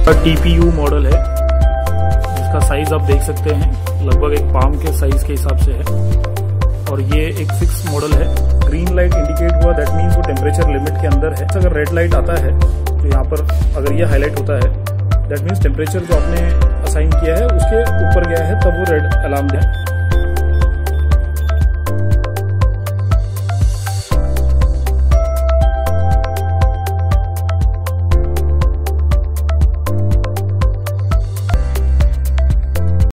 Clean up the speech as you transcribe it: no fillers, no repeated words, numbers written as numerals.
TPU model है जिसका size आप देख सकते हैं लगभग एक पाम के साइज के हिसाब से है और ये एक फिक्स मॉडल है। ग्रीन लाइट इंडिकेट हुआ दैट मीन्स वो टेम्परेचर लिमिट के अंदर है। अगर रेड लाइट आता है तो यहाँ पर अगर ये हाईलाइट होता है दैट मीन्स टेम्परेचर जो आपने असाइन किया है उसके ऊपर गया है, तब वो रेड अलार्म है।